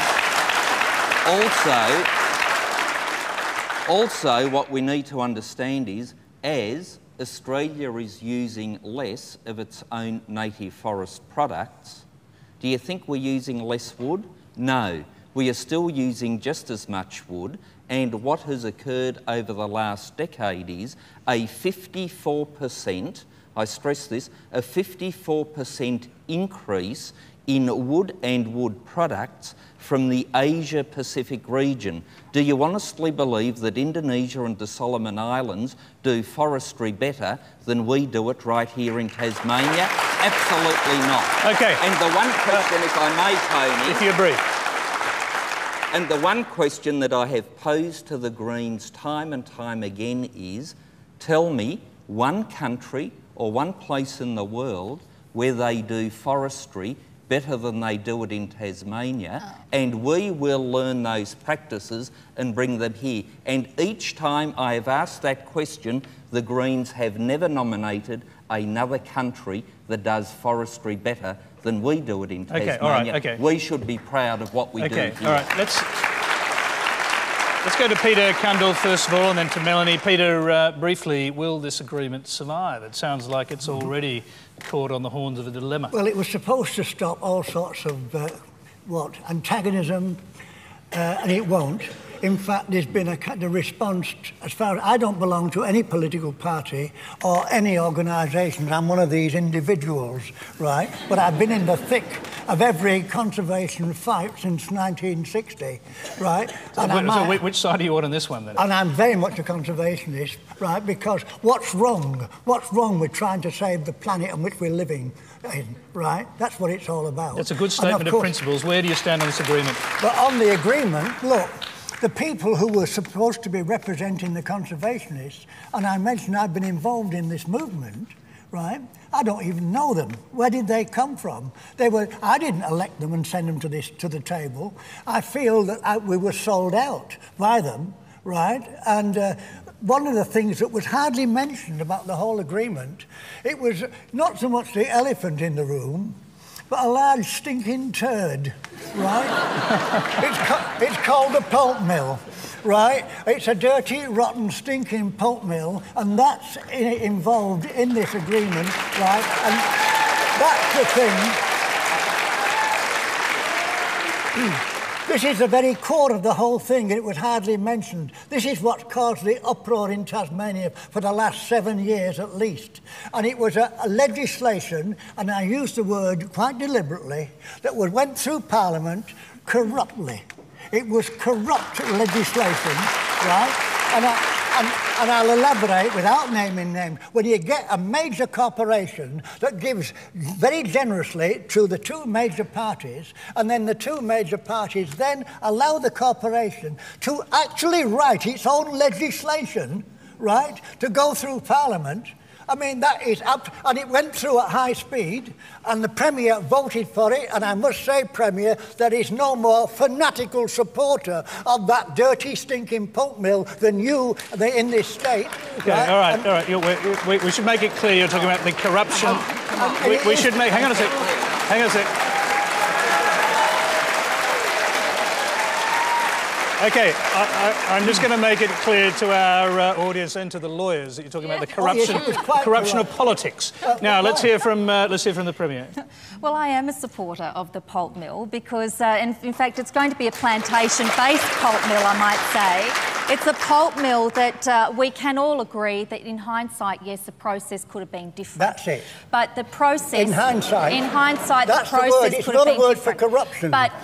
Also, what we need to understand is, as Australia is using less of its own native forest products, do you think we're using less wood? No. We are still using just as much wood, and what has occurred over the last decade is a 54%, I stress this, a 54% increase in wood and wood products from the Asia-Pacific region. Do you honestly believe that Indonesia and the Solomon Islands do forestry better than we do it right here in Tasmania? Absolutely not. Okay. And the one question, if I may, Tony... If you're brief. And the one question that I have posed to the Greens time and time again is, tell me one country or one place in the world where they do forestry better than they do it in Tasmania, and we will learn those practices and bring them here. And each time I have asked that question, the Greens have never nominated another country that does forestry better than we do it in Tasmania. All right, okay. We should be proud of what we do here. All right, let's go to Peter Cundall first of all, and then to Melanie. Peter, briefly, will this agreement survive? It sounds like it's already caught on the horns of a dilemma. Well, it was supposed to stop all sorts of, antagonism, and it won't. In fact, there's been a kind of response, as far as I don't belong to any political party or any organisation. I'm one of these individuals, right? But I've been in the thick of every conservation fight since 1960, right? So which side are you on this one, then? And I'm very much a conservationist, right? Because what's wrong? What's wrong with trying to save the planet on which we're living in, right? That's what it's all about. That's a good statement of principles. Where do you stand on this agreement? But on the agreement, look, the people who were supposed to be representing the conservationists, and I mentioned I've been involved in this movement, right? I don't even know them. Where did they come from? I didn't elect them and send them to the table. I feel that we were sold out by them, right? And one of the things that was hardly mentioned about the whole agreement, it was not so much the elephant in the room, but a large stinking turd, right? It's called a pulp mill, right? It's a dirty, rotten, stinking pulp mill, and that's involved in this agreement, right? And that's the thing. This is the very core of the whole thing, and it was hardly mentioned. This is what caused the uproar in Tasmania for the last 7 years at least. And it was a legislation, and I use the word quite deliberately, that went through Parliament corruptly. It was corrupt legislation, right? And I'll elaborate without naming names. When you get a major corporation that gives very generously to the two major parties, and then the two major parties then allow the corporation to actually write its own legislation, right, to go through Parliament, I mean, that is up, and it went through at high speed, and the Premier voted for it, and I must say, Premier, there is no more fanatical supporter of that dirty, stinking pulp mill than you in this state. Okay, right? All right. We should make it clear you're talking about the corruption. We should make... Hang on a sec. Okay, I'm just going to make it clear to our audience and to the lawyers that you're talking about the corruption of politics. Now, let's hear from the Premier. Well, I am a supporter of the pulp mill because, in fact, it's going to be a plantation-based pulp mill, I might say. It's a pulp mill that we can all agree that, in hindsight, yes, the process could have been different. That's it. But the process... In hindsight, the process could have been different. It's not a word for corruption. But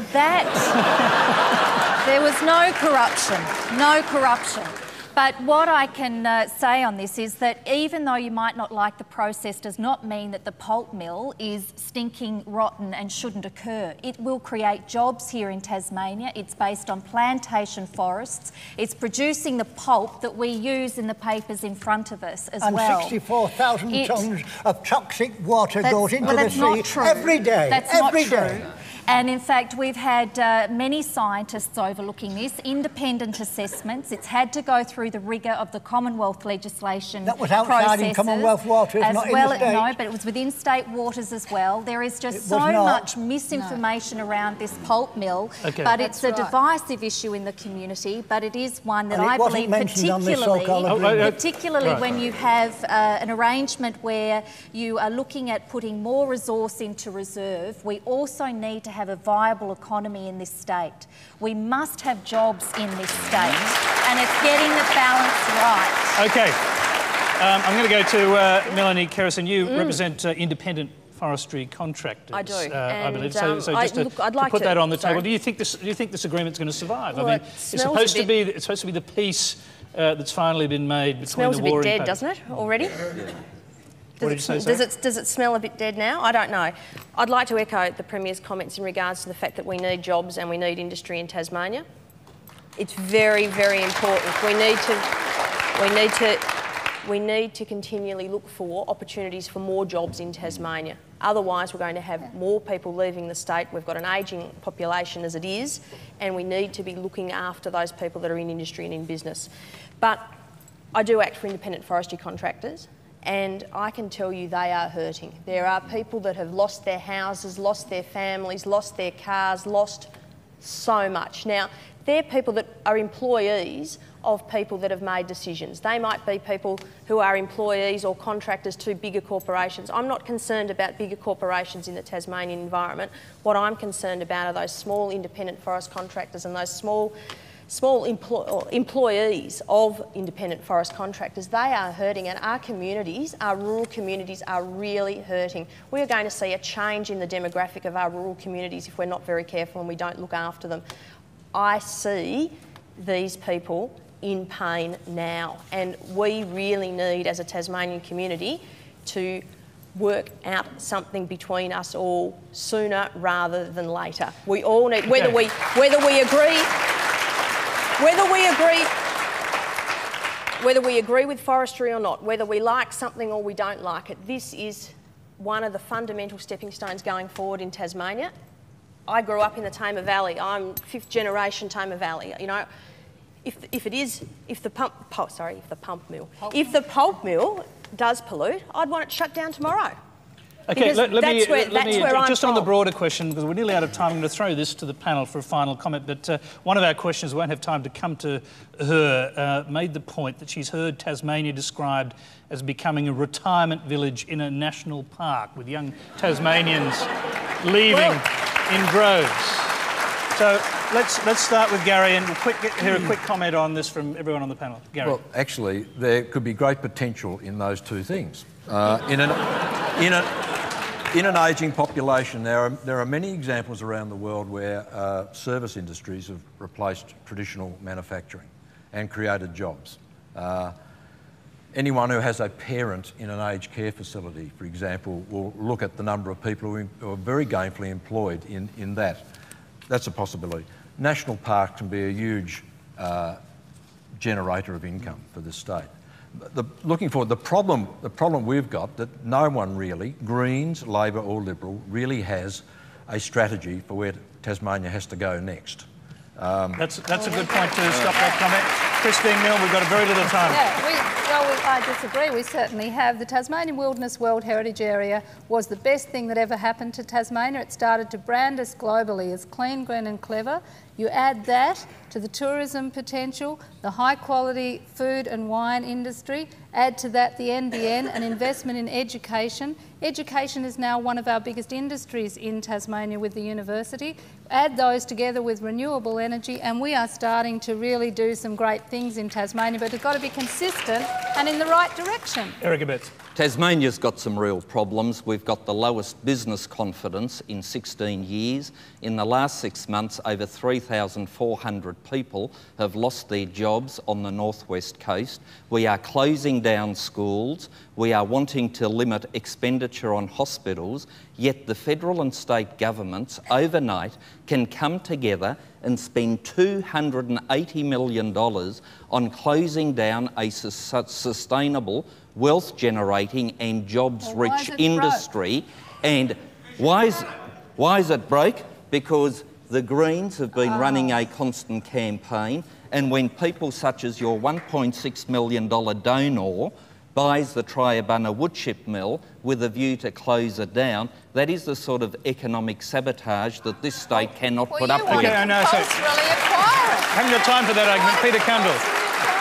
that... There was no corruption. But what I can say on this is that even though you might not like the process does not mean that the pulp mill is stinking rotten and shouldn't occur. It will create jobs here in Tasmania. It's based on plantation forests. It's producing the pulp that we use in the papers in front of us as well. And 64,000 tonnes of toxic water goes into the sea every day. That's not true. And in fact, we've had many scientists overlooking this, independent assessments. It's had to go through the rigour of the Commonwealth legislation. That was outside in Commonwealth waters, not in the state. No, but it was within state waters as well. There is just so much misinformation around this pulp mill, but it's a divisive issue in the community. But it is one that I believe, particularly when you have an arrangement where you are looking at putting more resource into reserve, we also need to have a viable economy in this state. We must have jobs in this state, and it's getting the balance right. Okay. I'm going to go to Melanie Kerrison. You represent independent forestry contractors. I do. I believe. So just to put that on the table, do you think this agreement's going to survive? Well, I mean, it's supposed to be the peace that's finally been made between the war and... It smells a bit dead, doesn't it, already? Yeah. What did you say, sorry? Does it smell a bit dead now? I don't know. I'd like to echo the Premier's comments in regards to the fact that we need jobs and we need industry in Tasmania. It's very, very important. We need to continually look for opportunities for more jobs in Tasmania. Otherwise, we're going to have more people leaving the state. We've got an ageing population as it is, and we need to be looking after those people that are in industry and in business. But I do act for independent forestry contractors, and I can tell you they are hurting. There are people that have lost their houses, lost their families, lost their cars, lost so much. Now, they're people that are employees of people that have made decisions. They might be people who are employees or contractors to bigger corporations. I'm not concerned about bigger corporations in the Tasmanian environment. What I'm concerned about are those small independent forest contractors and those small employees of independent forest contractors. They are hurting, and our communities, our rural communities, are really hurting. We are going to see a change in the demographic of our rural communities if we're not very careful and we don't look after them. I see these people in pain now, and we really need, as a Tasmanian community, to work out something between us all sooner rather than later. We all need, whether we agree with forestry or not, whether we like something or we don't like it, this is one of the fundamental stepping stones going forward in Tasmania. I grew up in the Tamar Valley. I'm fifth generation Tamar Valley. You know, if the pulp mill does pollute, I'd want it shut down tomorrow. Okay, let me just on the broader question, because we're nearly out of time, I'm going to throw this to the panel for a final comment, but one of our questions, we won't have time to come to her, made the point that she's heard Tasmania described as becoming a retirement village in a national park, with young Tasmanians leaving in droves. So let's start with Garry and hear a quick comment on this from everyone on the panel. Garry. Well, actually, there could be great potential in those two things. In an ageing population, there are many examples around the world where service industries have replaced traditional manufacturing and created jobs. Anyone who has a parent in an aged care facility, for example, will look at the number of people who are very gainfully employed in that. That's a possibility. National parks can be a huge generator of income for the state. looking forward, the problem we've got that no one really, Greens, Labor or Liberal, really has a strategy for where Tasmania has to go next. That's a good point to stop that comment. Christine Milne, we've got a very little time. I disagree. We certainly have. The Tasmanian Wilderness World Heritage Area was the best thing that ever happened to Tasmania. It started to brand us globally as clean, green and clever. You add that to the tourism potential, the high-quality food and wine industry, add to that the NBN, an investment in education. Education is now one of our biggest industries in Tasmania with the university. Add those together with renewable energy and we are starting to really do some great things in Tasmania, but it's got to be consistent and in the right direction. Eric Abetz. Tasmania's got some real problems. We've got the lowest business confidence in 16 years. In the last 6 months, over 3,400 people have lost their jobs on the northwest coast. We are closing down schools. We are wanting to limit expenditure on hospitals, yet the federal and state governments overnight can come together and spend $280 million on closing down a sustainable, wealth-generating and jobs-rich industry. And why is it broke? Because the Greens have been running a constant campaign, and when people such as your $1.6 million donor buys the Triabunna woodchip mill with a view to close it down, that is the sort of economic sabotage that this state cannot put up with. Okay, I know. Haven't got time for that argument. Peter Cundall.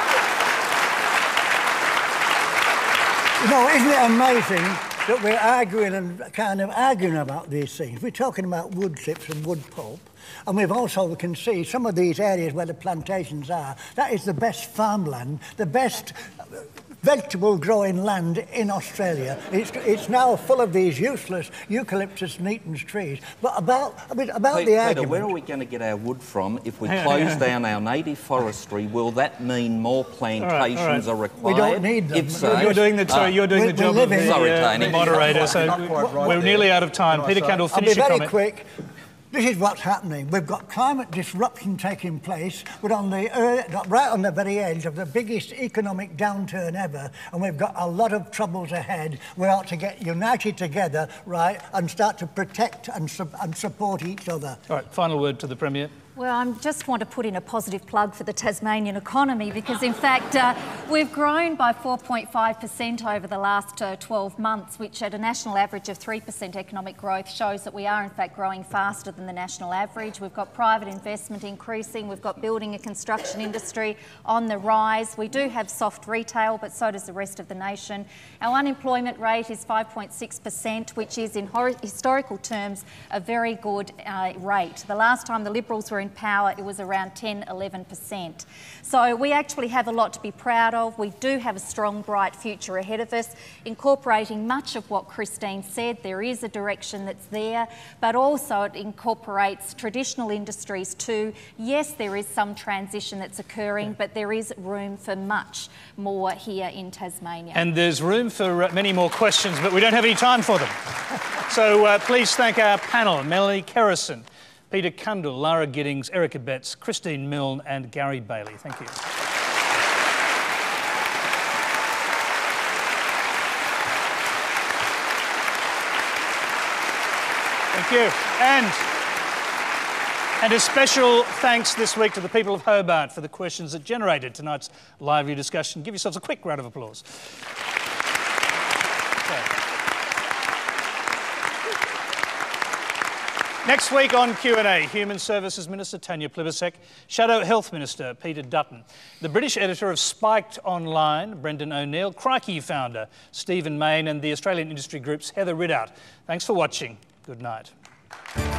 You know, isn't it amazing that we're arguing and kind of arguing about these things? We're talking about wood chips and wood pulp, and we can see some of these areas where the plantations are. That is the best farmland, the best vegetable growing land in Australia. It's now full of these useless eucalyptus and Eaton's trees. But about the argument... Peter, where are we going to get our wood from if we close down our native forestry? Will that mean more plantations are required? We don't need them. If so, you're doing the job of the moderator, so we're nearly out of time. Peter Cundall, finish your comment. I'll be very quick. This is what's happening. We've got climate disruption taking place. We're on right on the very edge of the biggest economic downturn ever, and we've got a lot of troubles ahead. We ought to get united together, right, and start to protect and support each other. All right, final word to the Premier. Well, I just want to put in a positive plug for the Tasmanian economy because, in fact, we've grown by 4.5% over the last 12 months, which at a national average of 3% economic growth shows that we are, in fact, growing faster than the national average. We've got private investment increasing. We've got building and construction industry on the rise. We do have soft retail, but so does the rest of the nation. Our unemployment rate is 5.6%, which is, in historical terms, a very good rate. The last time the Liberals were in power, it was around 10-11%. So we actually have a lot to be proud of. We do have a strong, bright future ahead of us, incorporating much of what Christine said. There is a direction that's there, but also it incorporates traditional industries too. Yes, there is some transition that's occurring, but there is room for much more here in Tasmania. And there's room for many more questions, but we don't have any time for them. So please thank our panel, Melanie Kerrison, Peter Cundall, Lara Giddings, Eric Abetz, Christine Milne and Garry Bailey. Thank you. Thank you. And a special thanks this week to the people of Hobart for the questions that generated tonight's lively discussion. Give yourselves a quick round of applause. Next week on Q&A, Human Services Minister Tanya Plibersek, Shadow Health Minister Peter Dutton, the British editor of Spiked Online, Brendan O'Neill, Crikey founder Stephen Mayne and the Australian industry group's Heather Ridout. Thanks for watching. Good night.